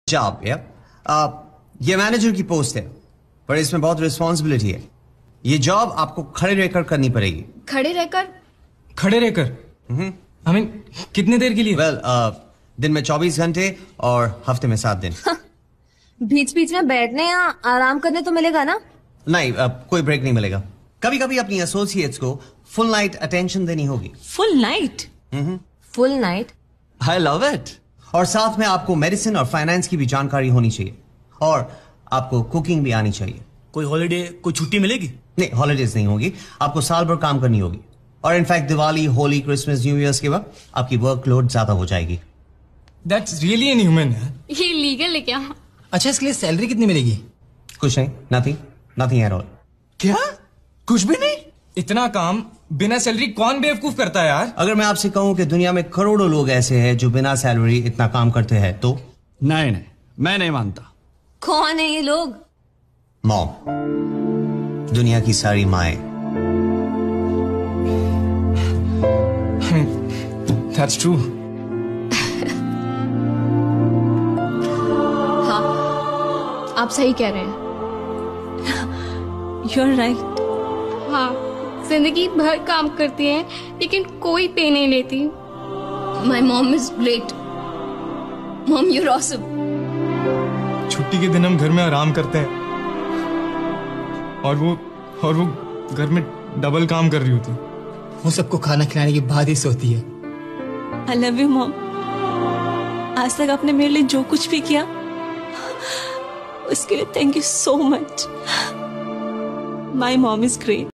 Job ये manager की post है, पर इसमें बहुत रिस्पॉन्सिबिलिटी है। ये जॉब आपको खड़े रहकर करनी पड़ेगी। खड़े रहकर? खड़े रहकर I mean, कितने देर के लिए? दिन में 24 घंटे और हफ्ते में 7 दिन। बीच बीच में बैठने या आराम करने तो मिलेगा ना? नहीं, कोई ब्रेक नहीं मिलेगा। कभी कभी अपनी एसोसिएट्स को फुल नाइट अटेंशन देनी होगी। Full night? Full night? I love it. और साथ में आपको मेडिसिन और फाइनेंस की भी जानकारी होनी चाहिए, और आपको कुकिंग भी आनी चाहिए। कोई हॉलिडे, कोई छुट्टी मिलेगी? नहीं, हॉलिडेज नहीं होगी। आपको साल भर काम करनी होगी, और in fact Diwali, Holi, Christmas, New Year's के वक्त आपकी वर्कलोड ज्यादा हो जाएगी। That's really inhuman यार। ये लीगल है क्या? अच्छा, इसके लिए सैलरी कितनी मिलेगी? कुछ नहीं, नथिंग एट ऑल। क्या? कुछ भी नहीं? इतना काम बिना सैलरी कौन बेवकूफ करता है यार? अगर मैं आपसे कहूं कि दुनिया में करोड़ों लोग ऐसे हैं जो बिना सैलरी इतना काम करते हैं तो? नहीं, मैं नहीं मानता। कौन है ये लोग? मॉम, दुनिया की सारी माएं। That's true. हाँ, आप सही कह रहे हैं। You're right. हाँ, जिंदगी भर काम करती है लेकिन कोई पे नहीं लेती। My mom is great. Mom, you're awesome. छुट्टी के दिन हम घर में आराम करते हैं, और वो घर में डबल काम कर रही होती। वो सबको खाना खिलाने की बाद ही सोती है। I love you, Mom. आज तक आपने मेरे लिए जो कुछ भी किया उसके लिए thank you so much. My mom is great.